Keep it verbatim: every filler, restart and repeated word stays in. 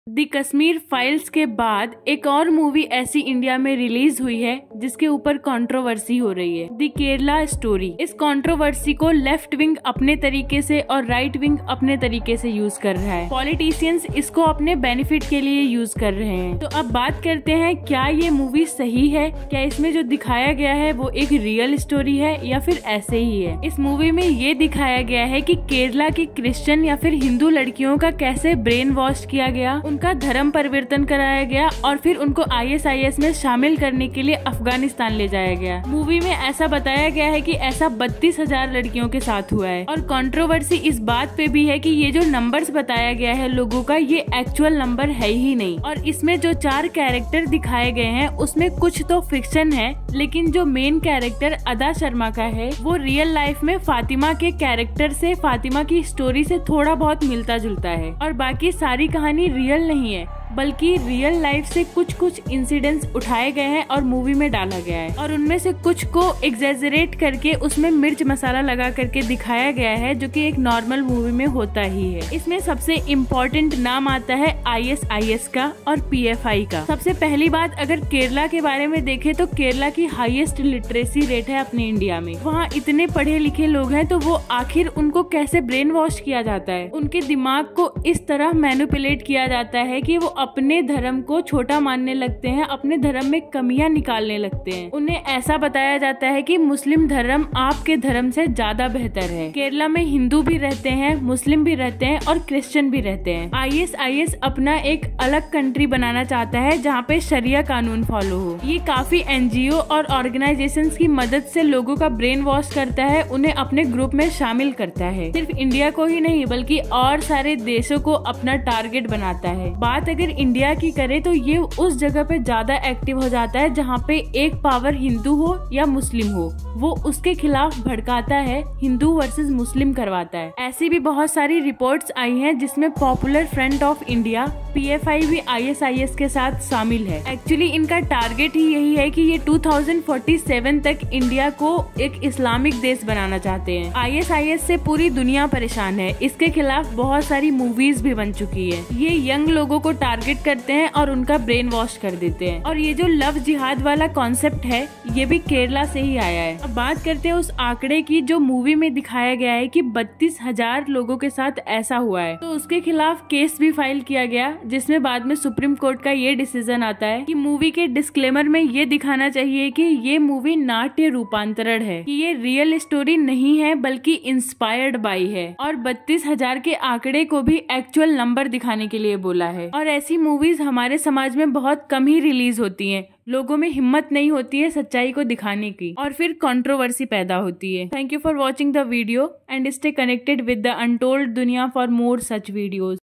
दी Kashmir files के बाद एक और मूवी ऐसी इंडिया में रिलीज हुई है जिसके ऊपर कंट्रोवर्सी हो रही है, दी केरला स्टोरी। इस कंट्रोवर्सी को लेफ्ट विंग अपने तरीके से और राइट विंग अपने तरीके से यूज कर रहा है। पॉलिटिशियंस इसको अपने बेनिफिट के लिए यूज कर रहे हैं। तो अब बात करते हैं, क्या ये मूवी सही है? क्या इसमें जो दिखाया गया है वो एक रियल स्टोरी है या फिर ऐसे ही है? इस मूवी में ये दिखाया गया है कि केरला की क्रिश्चियन या फिर हिंदू लड़कियों का कैसे ब्रेन वॉश किया गया, उनका धर्म परिवर्तन कराया गया और फिर उनको आई एस आई एस में शामिल करने के लिए अफगानिस्तान ले जाया गया। मूवी में ऐसा बताया गया है कि ऐसा बत्तीस हजार लड़कियों के साथ हुआ है। और कंट्रोवर्सी इस बात पे भी है कि ये जो नंबर्स बताया गया है लोगों का, ये एक्चुअल नंबर है ही नहीं। और इसमें जो चार कैरेक्टर दिखाए गए हैं उसमें कुछ तो फिक्शन है, लेकिन जो मेन कैरेक्टर अदा शर्मा का है वो रियल लाइफ में फातिमा के कैरेक्टर से, फातिमा की स्टोरी से थोड़ा बहुत मिलता जुलता है। और बाकी सारी कहानी रियल नहीं है, बल्कि रियल लाइफ से कुछ कुछ इंसिडेंट्स उठाए गए हैं और मूवी में डाला गया है। और उनमें से कुछ को एग्जैजरेट करके उसमें मिर्च मसाला लगा करके दिखाया गया है, जो कि एक नॉर्मल मूवी में होता ही है। इसमें सबसे इम्पोर्टेंट नाम आता है आई एस आई एस का और पी एफ आई का। सबसे पहली बात, अगर केरला के बारे में देखें तो केरला की हाईएस्ट लिटरेसी रेट है अपने इंडिया में। वहाँ इतने पढ़े लिखे लोग हैं, तो वो आखिर उनको कैसे ब्रेन वॉश किया जाता है? उनके दिमाग को इस तरह मैनिपुलेट किया जाता है कि वो अपने धर्म को छोटा मानने लगते हैं, अपने धर्म में कमियां निकालने लगते हैं। उन्हें ऐसा बताया जाता है कि मुस्लिम धर्म आपके धर्म से ज्यादा बेहतर है। केरला में हिंदू भी रहते हैं, मुस्लिम भी रहते हैं और क्रिश्चियन भी रहते हैं। आई एस आई एस अपना एक अलग कंट्री बनाना चाहता है जहाँ पे शरिया कानून फॉलो हो। ये काफी एन जी ओ और ऑर्गेनाइजेशंस की मदद से लोगों का ब्रेन वॉश करता है, उन्हें अपने ग्रुप में शामिल करता है। सिर्फ इंडिया को ही नहीं बल्कि और सारे देशों को अपना टारगेट बनाता है। बात अगर इंडिया की करे तो ये उस जगह पे ज्यादा एक्टिव हो जाता है जहाँ पे एक पावर हिंदू हो या मुस्लिम हो, वो उसके खिलाफ भड़काता है, हिंदू वर्सेस मुस्लिम करवाता है। ऐसी भी बहुत सारी रिपोर्ट्स आई हैं जिसमें popular front of India P F I भी आई एस आई एस के साथ शामिल है। एक्चुअली इनका टारगेट ही यही है कि ये टू थाउजेंड फोर्टी सेवन तक इंडिया को एक इस्लामिक देश बनाना चाहते हैं। आई एस आई एस से पूरी दुनिया परेशान है, इसके खिलाफ बहुत सारी मूवीज भी बन चुकी है। ये यंग लोगों को टारगेट करते हैं और उनका ब्रेन वॉश कर देते हैं। और ये जो लव जिहाद वाला कॉन्सेप्ट है ये भी केरला से ही आया है। अब बात करते हैं उस आंकड़े की जो मूवी में दिखाया गया है कि बत्तीस हजार लोगों के साथ ऐसा हुआ है। तो उसके खिलाफ केस भी फाइल किया गया, जिसमें बाद में सुप्रीम कोर्ट का ये डिसीजन आता है कि मूवी के डिस्क्लेमर में ये दिखाना चाहिए कि ये मूवी नाट्य रूपांतरण है, कि ये रियल स्टोरी नहीं है बल्कि इंस्पायर्ड बाई है। और बत्तीस हजार के आंकड़े को भी एक्चुअल नंबर दिखाने के लिए बोला है। और ऐसी मूवीज हमारे समाज में बहुत कम ही रिलीज होती हैं। लोगों में हिम्मत नहीं होती है सच्चाई को दिखाने की, और फिर कंट्रोवर्सी पैदा होती है। Thank you for watching the video and stay connected with the untold duniya for more such videos.